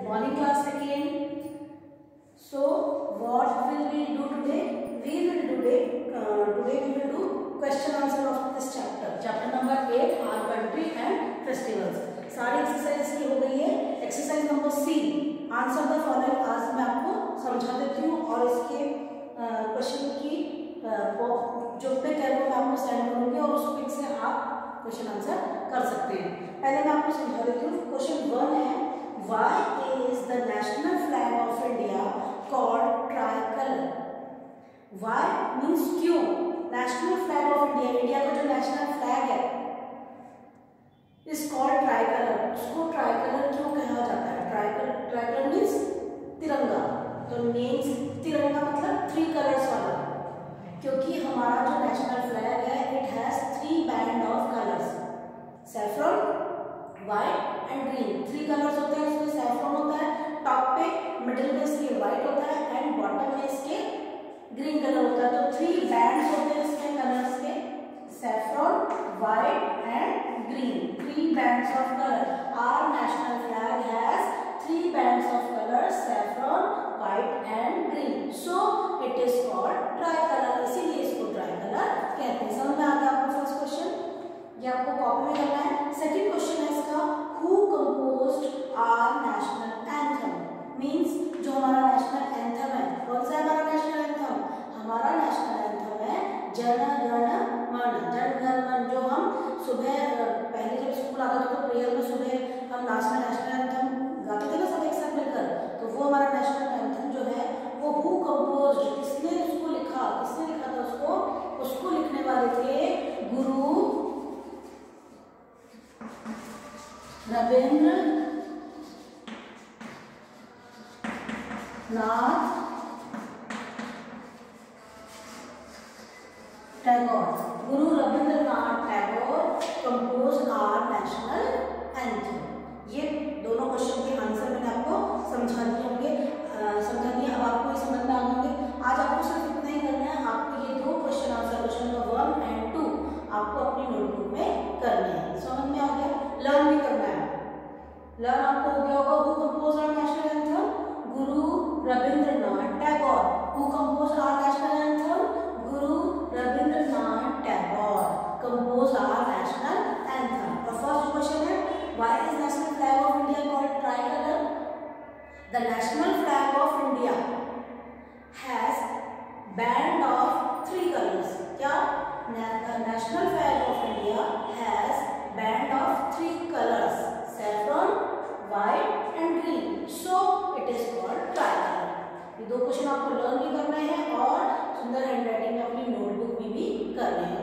morning class again. So what will we do today? We will today we will do question answer of this chapter number 8, our country and festivals. सारी exercise की हो गई है. Exercise number C, answer the following. आज मैं आपको समझा देती हूँ और इसके क्वेश्चन की जो पिक है वो मैं आपको सेंड करूँगी और उस पिक से आप क्वेश्चन आंसर कर सकते हैं. पहले मैं आपको समझा देती हूँ. क्वेश्चन 1 है, why is the national flag of India called tricolour? Why means क्यों. National flag of India, India का जो नेशनल फ्लैग है इज कॉल्ड ट्राइकलर. उसको ट्राइकलर क्यों कहा जाता है? ट्राइकलर मीन्स तिरंगा. तो मीन्स तिरंगा मतलब 3 कलर्स वाला, क्योंकि हमारा जो नेशनल फ्लैग है it has 3 band of colours, saffron, white and green. 3 colours होते हैं. इसमें सैफ्रॉन होता है टॉप पे, मिडिल में इसके व्हाइट होता है एंड बॉटम में इसके ग्रीन कलर होता है. तो 3 बैंड्स होते हैं इसके कलर्स के, saffron, white and green. 3 bands of color. Our national flag has 3 bands of color, saffron, white and green. So it is called tricolor. इसीलिए इसको tricolor कहते हैं. समझ में आ गया आपको फर्स्ट क्वेश्चन? ये आपको कॉपी में करना है. सेकंड क्वेश्चन है इसका, who composed our national anthem? Means जो हमारा नेशनल एंथम है, कौन सा है हमारा नेशनल एंथम? हमारा नेशनल एंथम है जन गण मन. जन गण मन जो हम सुबह पहले जब स्कूल आता था तो प्रेयर में सुबह हम नेशनल एंथम गाते थे ना सब एक साथ मिलकर. तो वो हमारा नेशनल एंथम जो है वो हु कंपोज्ड, किसने उसको लिखा, किसने लिखा था उसको लिखने वाले थे गुरु Rabindranath Tagore. Guru Rabindranath Tagore compose our national anthem. ये दोनों क्वेश्चन के आंसर मैंने आपको समझा दिए होंगे. अब आपको ये समझ में आ होंगे. आज आपको सिर्फ इतना ही करना है. आपको ये 2 question answer, question number 1 and 2 आपको अपनी नोटबुक में करने हैं. समझ में आ गया? लर्न भी करना है. लर्न आपको हो गया होगा. Who compose our national anthem? Guru Rabindranath Tagore. Who compose our national anthem? Guru Rabindranath Tagore compose our national anthem. The first question है, why is national flag of India called tricolor? The national flag of India has band of 3 colors. क्या? The national flag of India has band of 3 colors, saffron, white and green. So it is called tricolor. ये 2 question आपको learn भी करना है और सुंदर handwriting में अपनी नोटबुक में भी करने हैं.